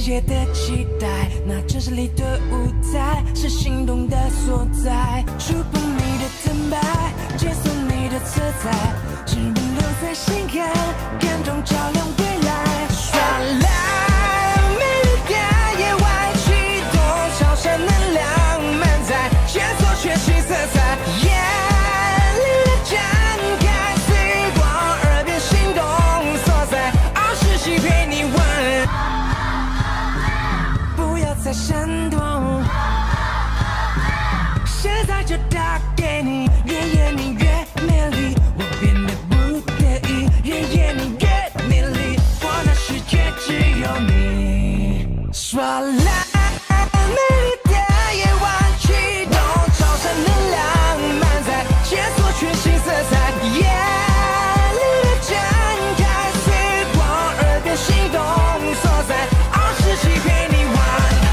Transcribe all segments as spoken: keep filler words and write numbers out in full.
界的期待，那城市里的舞台是心动的所在，触碰你的疼白，解锁你的色彩，只能留在心坎，感动照亮未来。耍赖，美丽的夜晚，启动超神能量满载，解锁全新色彩。眼里的展开，随光耳边心动所在，二十七陪你玩。在闪动，现在就打给你，越夜你越美丽，我变得不得已，越夜你越美丽，我的世界只有你。耍赖，美丽的夜晚，启动超神能量满载，解锁全新色彩，眼里的展开，随光耳边心动所在，二十七陪你玩。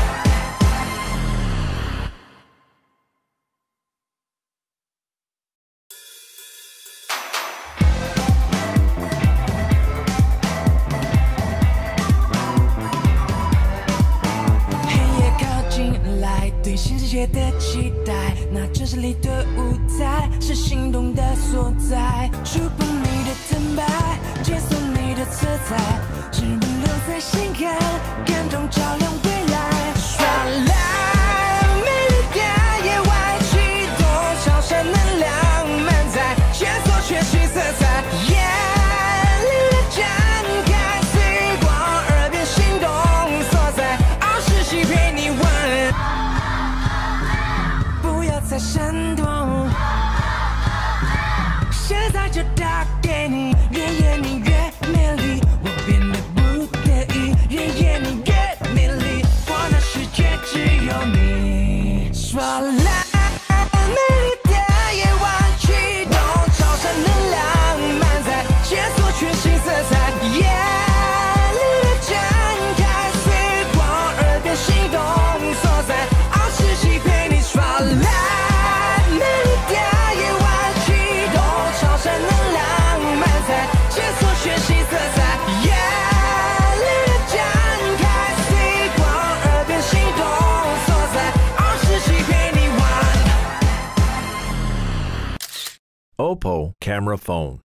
对新世界的期待，那城市里的舞台是心动的所在，触碰你的疼白，解锁你的色彩，只能留在心坎，感动照亮未来。耍赖，美丽的夜晚，启动超神能量满载，解锁全新色彩，眼里的展开，随光耳边心动所在，二十七陪你玩。在闪动，现在就打给你，越夜你越美丽，我变得不得已，越夜你越美丽，我的世界只有你。耍赖，美丽的夜晚，启动超神能量满载，解锁全新色彩，眼里的展开，随光耳边心动所在，二十七陪你耍赖。全新色彩，眼里的展开，随光耳边心动所在，二十七陪你玩。 Oppo camera phone.